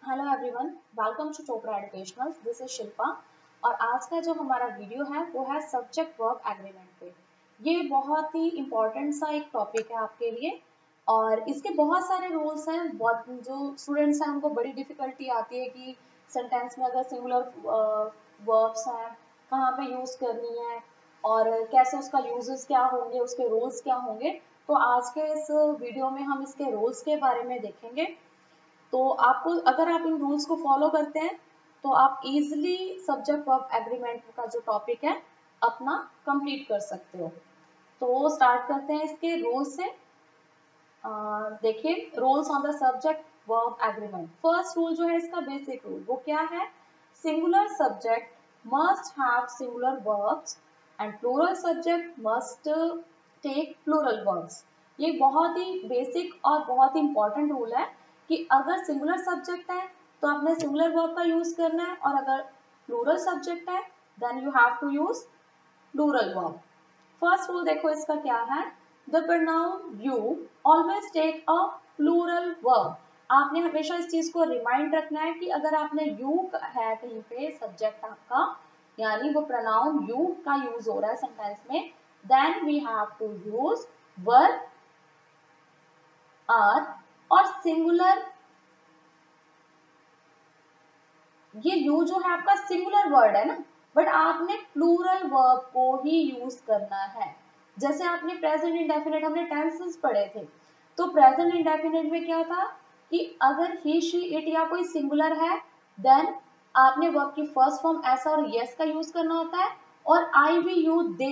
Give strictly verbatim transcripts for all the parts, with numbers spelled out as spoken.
Hello everyone, welcome to Chopra educational. This is Shilpa और आज का जो हमारा वीडियो है वो है सब्जेक्ट वर्ब एग्रीमेंट पे। ये बहुत ही इम्पोर्टेंट सा एक टॉपिक है आपके लिए और इसके बहुत सारे रूल्स हैं। बहुत जो स्टूडेंट्स हैं उनको बड़ी डिफिकल्टी आती है कि सेंटेंस में अगर सिंगुलर वर्ब्स हैं कहाँ पे यूज करनी है और कैसे उसका यूजेस क्या होंगे, उसके रूल्स क्या होंगे। तो आज के इस वीडियो में हम इसके रूल्स के बारे में देखेंगे। तो आपको अगर आप इन रूल्स को फॉलो करते हैं तो आप इजीली सब्जेक्ट वर्ब एग्रीमेंट का जो टॉपिक है अपना कंप्लीट कर सकते हो। तो स्टार्ट करते हैं इसके रूल्स से। देखिए, rules on the subject verb agreement. First rule जो है इसका बेसिक रूल वो क्या है? Singular subject must have singular verbs and plural subject must take plural verbs. ये बहुत ही बेसिक और बहुत ही इंपॉर्टेंट रूल है कि अगर सिंगुलर सब्जेक्ट है तो आपने सिंगुलर वर्ब का यूज करना है और अगर प्लूरल सब्जेक्ट है then you have to use plural verb. First rule देखो इसका क्या है? The pronoun you always take a plural verb. आपने हमेशा इस चीज को रिमाइंड रखना है कि अगर आपने यू है कहीं पे सब्जेक्ट आपका, यानी वो प्रोनाउन यू का यूज हो रहा है सेंटेंस में, then we have to use verb are और सिंगुलर। ये यू जो है आपका सिंगुलर वर्ड है ना, बट आपने प्लूरल वर्ब को ही यूज करना है। जैसे आपने प्रेजेंट इंडेफिनिट हमने टेंसेस पढ़े थे, तो प्रेजेंट इंडेफिनिट में क्या था कि अगर ही शी इट या कोई सिंगुलर है देन आपने वर्ब की फर्स्ट फॉर्म ऐसा और यस का यूज करना होता है और आई वी यू दे,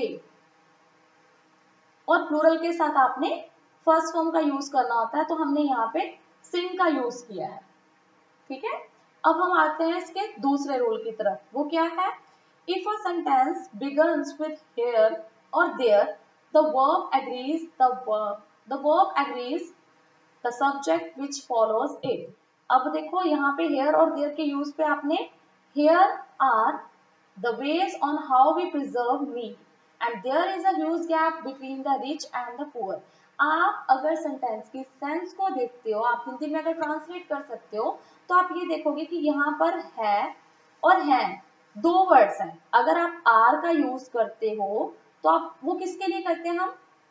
और प्लूरल के साथ आपने फर्स्ट फॉर्म का यूज करना होता है। तो हमने यहाँ पे सिंग का यूज किया है। ठीक है, अब हम आते हैं इसके दूसरे रूल की तरफ। वो क्या है? If a sentence begins with here और there the verb agrees the verb the verb agrees the subject which follows it. अब देखो यहाँ पे हियर और देयर के यूज पे आपने here are the ways on how we preserve meat and there is a huge gap between the rich and the poor. आप अगर सेंटेंस की सेंस को देखते हो, आप हिंदी में अगर ट्रांसलेट कर सकते हो तो आप ये देखोगे कि यहाँ पर है और है दो वर्ड्स हैं। अगर आप आर का यूज करते हो तो आप वो किसके लिए करते हैं? हम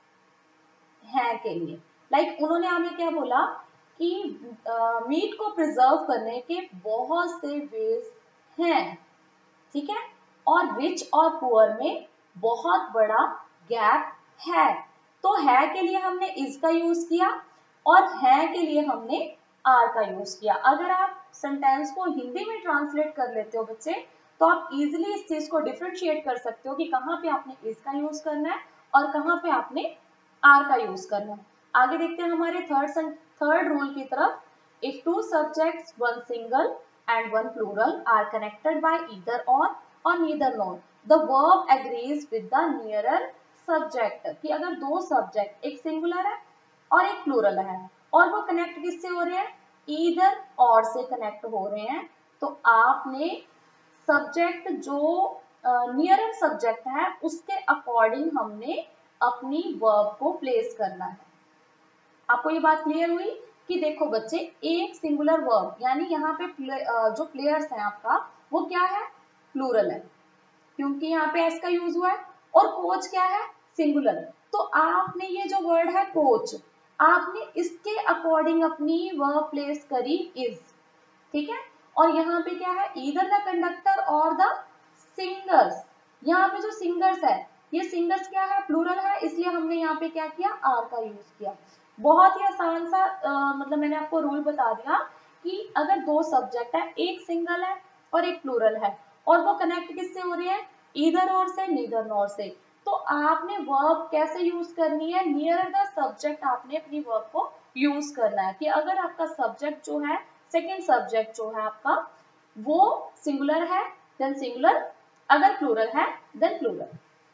है के लिए। लाइक like, उन्होंने हमें क्या बोला कि मीट uh, को प्रिजर्व करने के बहुत से वेज हैं, ठीक है, और रिच और पुअर में बहुत बड़ा गैप है। तो है के लिए हमने इज का यूज किया और है के लिए हमने आर का यूज किया। अगर आप सेंटेंस को हिंदी में ट्रांसलेट कर लेते हो बच्चे, तो आप इजिली इस चीज को डिफरेंशिएट कर सकते हो कि कहाँ पे आपने इज का यूज करना है और कहाँ पे आपने आर का यूज करना है। आगे देखते हैं हमारे थर्ड थर्ड रूल की तरफ। If two subjects one single and one plural are connected by either or or neither nor, the verb agrees with the nearer subject। कि अगर दो सब्जेक्ट एक सिंगुलर है और एक प्लूरल है और वो कनेक्ट किससे हो रहे हैं? either or से कनेक्ट हो रहे हैं, तो आपने सब्जेक्ट जो नियरर uh, सब्जेक्ट है उसके अकॉर्डिंग हमने अपनी वर्ब को प्लेस करना है। आपको ये बात क्लियर हुई कि देखो बच्चे, एक सिंगुलर वर्ब यानी यहाँ पे प्ले, जो प्लेयर्स हैं आपका वो क्या है? प्लूरल है, क्योंकि यहाँ पे एस का यूज हुआ है। और कोच क्या है? सिंगुलर। तो आपने ये जो वर्ड है कोच, आपने इसके अकॉर्डिंग अपनी वर्ब प्लेस करी इज, ठीक है। और यहाँ पे क्या है? ईदर द कंडक्टर और द सिंगर्स। यहाँ पे जो सिंगर्स है, ये सिंगर्स क्या है? प्लूरल है, इसलिए हमने यहाँ पे क्या किया? आर का यूज किया। बहुत ही आसान सा आ, मतलब मैंने आपको रूल बता दिया कि अगर दो सब्जेक्ट है, एक सिंगल है और एक प्लूरल है, और वो कनेक्ट किससे हो रही है? ईदर और से, नीदर नॉर से। तो आपने वर्ब कैसे यूज करनी है? नियर द सब्जेक्ट आपने अपनी वर्ब को यूज करना है। कि अगर आपका सब्जेक्ट जो है, सेकेंड सब्जेक्ट जो है आपका वो सिंगुलर है देन सिंगुलर, अगर प्लूरल है देन प्लूरल।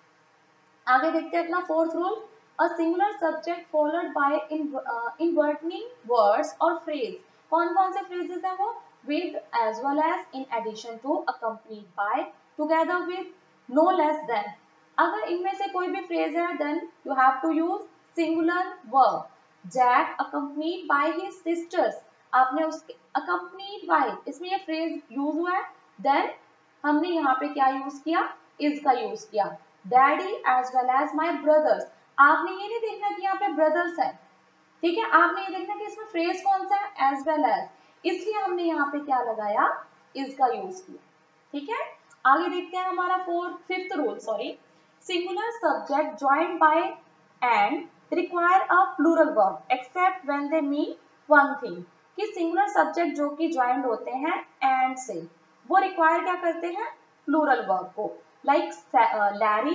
आगे देखते हैं अपना fourth rule. A singular subject followed by intervening words और फ्रेज। कौन कौन से फ्रेजेस हैं वो? With, as well as, in addition to, accompanied by, together with, no less than. अगर इनमें से कोई भी फ्रेज है then you have to use singular verb. Jack accompanied by his sisters, आपने उसके अकम्पनीड बाय, इसमें ये फ्रेज यूज हुआ है, देन हमने यहाँ पे क्या यूज किया, इज का यूज किया, daddy as well as my brothers. आपने ये नहीं देखना कि यहाँ पे ब्रदर्स है, ठीक है, आपने ये देखना कि इसमें फ्रेज कौन सा है, एज वेल एज, इसलिए हमने यहाँ पे क्या लगाया, इज का यूज किया, ठीक है। आगे देखते हैं हमारा fourth fifth rule, sorry, singular subject joined by and require a plural verb except when they mean one thing, कि सिंगुलर सब्जेक्ट जो कि ज्वाइंड होते हैं एंड से, वो रिक्वायर क्या करते हैं, प्लूरल वर्ब को, like Larry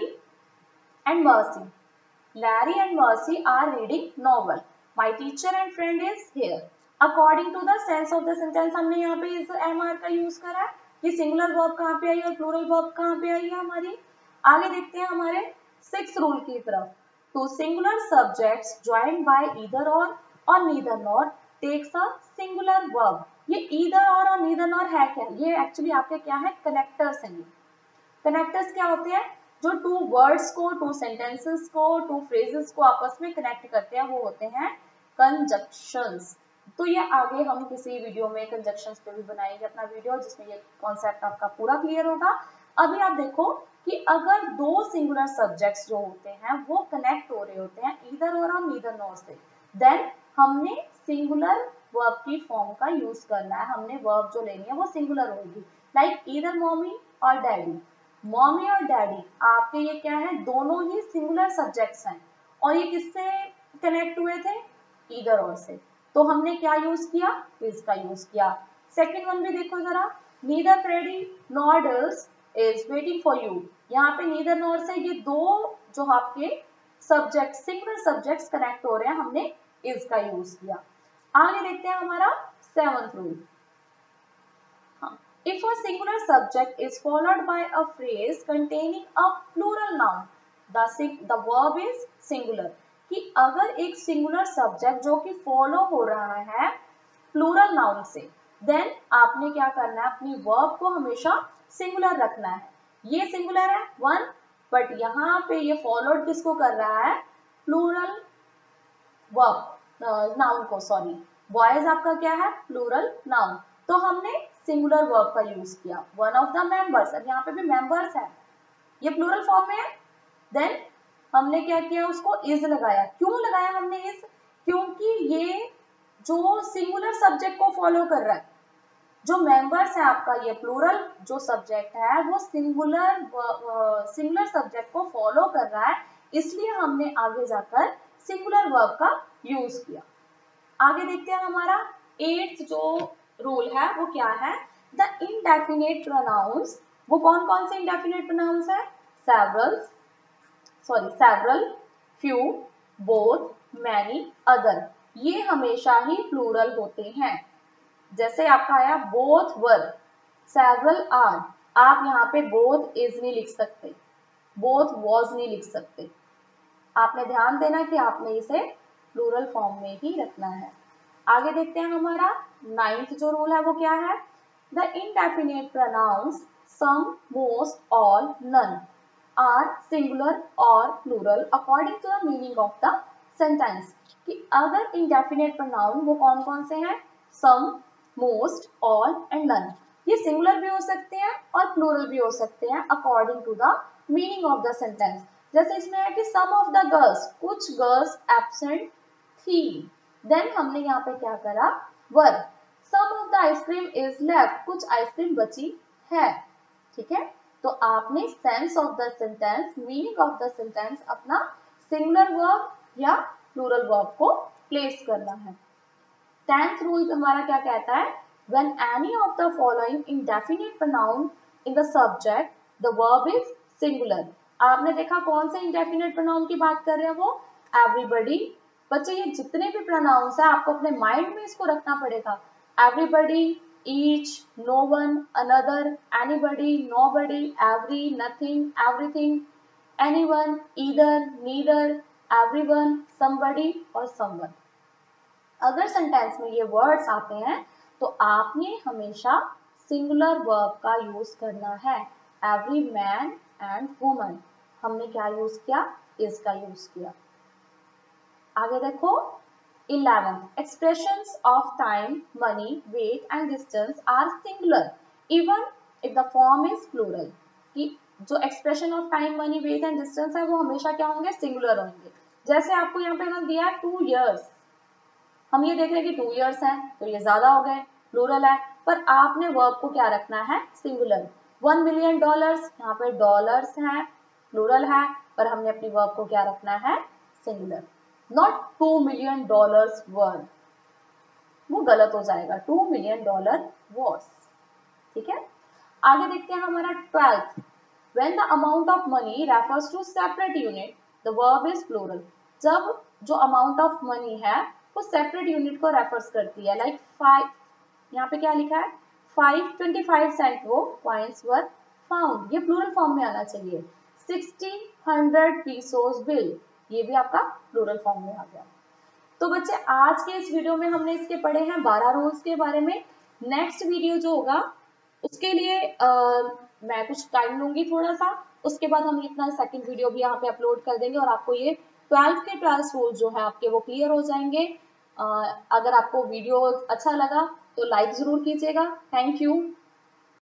and Mercy, Larry and Mercy are reading novel. My teacher and friend is here. According to the sense of the sentence, हमने यहाँ पे इस एम आर का यूज करा है, कि सिंगुलर वर्ब कहाँ पे आई और प्लूरल वर्ब कहाँ पे आई है हमारी। आगे देखते हैं हमारे सिक्स रूल की तरफ। Two singular subjects joined by either और और neither nor takes a singular verb. ये ईदर और और नीदर नॉर है क्या, ये एक्चुअली आपके क्या है, कनेक्टर्स हैं। कनेक्टर्स क्या होते हैं, जो टू वर्ड्स को, टू सेंटेंसेस को, टू फ्रेजेस को आपस में कनेक्ट करते हैं, वो होते हैं कंजक्शंस। तो ये आगे हम किसी वीडियो में कंजक्शंस पे भी बनाएंगे अपना वीडियो, जिसमें ये कॉन्सेप्ट आपका पूरा क्लियर होगा। अभी आप देखो कि अगर दो सिंगुलर सब्जेक्ट्स जो होते हैं वो कनेक्ट हो रहे होते हैं ईदर और नीदर नॉर से, देन हमने सिंगुलर वर्ब की फॉर्म का यूज करना है, हमने वर्ब जो लेनी है वो सिंगुलर होगी, लाइक ईदर मॉमी और डैडी। मॉमी और डैडी आपके ये क्या है, दोनों ही सिंगुलर सब्जेक्ट्स हैं, और ये किससे कनेक्ट हुए थे, ईदर और से, तो हमने क्या यूज किया, इज का यूज किया। सेकंड वन भी देखो जरा, नीदर फ्रेडी नॉर डर्स इज वेटिंग फॉर यू, यहाँ पे नीदर नॉर से ये दो जो आपके सब्जेक्ट सिंगुलर सब्जेक्ट्स कनेक्ट हो रहे हैं, हमने इज का यूज किया। आगे देखते हैं हमारा seventh rule. If a singular subject is followed by a phrase containing a plural noun, the, the verb is singular. कि अगर एक singular subject जो कि follow हो रहा है plural noun से, then आपने क्या करना है, अपनी verb को हमेशा singular रखना है। ये singular है one, but यहाँ पे ये followed किसको कर रहा है, plural verb, नाउन uh, को, सॉरी, बॉयज आपका क्या है, प्लूरल नाउन, तो हमने सिंगुलर वर्ब का यूज किया, वन ऑफ द मेंबर्स, अब यहाँ पे भी मेंबर्स है, ये प्लूरल फॉर्म में है, देन हमने क्या किया, उसको इज लगाया। क्यों लगाया हमने इज, क्योंकि ये जो सिंगुलर सब्जेक्ट को फॉलो कर रहा है, जो मेंबर्स है आपका ये प्लूरल जो सब्जेक्ट है वो सिंगुलर सिंगुलर सब्जेक्ट को फॉलो कर रहा है, इसलिए हमने आगे जाकर सिंगुलर वर्ब का यूज किया। आगे देखते हैं हमारा एट्थ जो रूल है वो क्या है, द इंडेफिनेट प्रोनाउंस। वो कौन कौन से इंडेफिनेट प्रोनाउंस है, several, sorry several, few, both, many, other, ये हमेशा ही प्लूरल होते हैं। जैसे आपका आया बोथ वर, सेवरल आर, आप यहाँ पे बोथ इज नहीं लिख सकते, बोथ वॉज नहीं लिख सकते, आपने ध्यान देना कि आपने इसे प्लूरल फॉर्म में ही रखना है। आगे देखते हैं हमारा नाइन्थ जो रूल है वो क्या है, the indefinite pronouns some, most, all, none are singular और plural according to the meaning of the sentence. कि अगर इंडेफिनेट प्रोनाउन वो कौन कौन से हैं, some, most, all and none, ये सिंगुलर भी हो सकते हैं और प्लूरल भी हो सकते हैं according to the meaning of the sentence. जैसे इसमें है कि सम ऑफ द गर्ल्स, कुछ गर्ल्स एब्सेंट थी, देन हमने यहाँ पे क्या करा, were. Some of the ice cream is left, कुछ आइसक्रीम बची है, ठीक है। तो आपने sense of the sentence, meaning of the sentence अपना सिंगुलर वर्ब या प्लूरल वर्ब को प्लेस करना है। टेंथ रूल हमारा क्या कहता है, when any of the following indefinite pronoun in the subject, the verb is singular। आपने देखा कौन से इंडेफिनेट प्रोनाउन की बात कर रहे हैं, वो एवरीबडी। बच्चे ये जितने भी प्रोनाउंस है आपको अपने माइंड में इसको रखना पड़ेगा, everybody, each, no one, another, anybody, nobody, every, nothing, everything, anyone, either, neither, everyone, somebody और समवन। अगर सेंटेंस में ये वर्ड्स आते हैं तो आपने हमेशा सिंगुलर वर्ब का यूज करना है, एवरी मैन एंड वुमन, हमने क्या यूज किया, इज का यूज किया। आगे देखो eleventh expressions of time, money, weight and distance are singular even if the form is plural। कि जो expression of time, money, weight and distance है वो हमेशा क्या होंगे, singular होंगे। जैसे आपको यहाँ पे ना दिया है two years, हम ये देख रहे हैं कि टू इयर्स है तो ये ज्यादा हो गए, प्लूरल है, पर आपने वर्ब को क्या रखना है, सिंगुलर। वन मिलियन डॉलर्स, यहाँ पे डॉलर्स है, प्लूरल है, पर हमने अपनी वर्ब को क्या रखना है, singular. Not two million dollars word, वो गलत हो जाएगा, टू मिलियन डॉलर वॉर्स। ठीक है, आगे देखते हैं हमारा twelfth. When the amount of money refers to separate unit the verb is plural. जब जो अमाउंट ऑफ मनी है वो सेपरेट यूनिट को रेफर्स करती है, लाइक फाइव, यहाँ पे क्या लिखा है, फाइव ट्वेंटी फाइव सेंट वो कॉइन्स वर फाउंड, ये प्लूरल फॉर्म में आना चाहिए। सिक्सटी हंड्रेड पीसोस बिल, ये भी आपका प्लूरल फॉर्म में आ गया। तो बच्चे आज के इस वीडियो में हमने इसके पढ़े हैं बारह रूल्स के बारे में। नेक्स्ट वीडियो जो होगा उसके लिए आ, मैं कुछ टाइम लूंगी थोड़ा सा, उसके बाद हम अपना सेकंड वीडियो भी यहाँ पे अपलोड कर देंगे और आपको ये ट्वेल्थ के ट्वेल्थ रूल्स जो है आपके वो क्लियर हो जाएंगे। आ, अगर आपको वीडियो अच्छा लगा तो लाइक जरूर कीजिएगा। Thank you.